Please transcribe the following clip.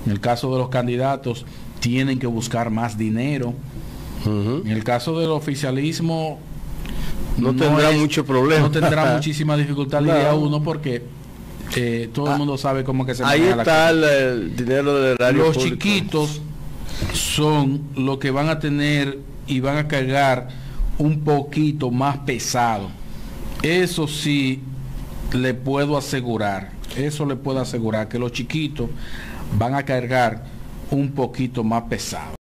En el caso de los candidatos, tienen que buscar más dinero. En el caso del oficialismo, no tendrá mucho problema. No tendrá muchísima dificultad, diría uno, porque todo el mundo sabe cómo que se maneja. Ahí está el dinero del erario Los público. chiquitos son los que van a tener y van a cargar un poquito más pesado. Eso sí le puedo asegurar, que los chiquitos van a cargar un poquito más pesado.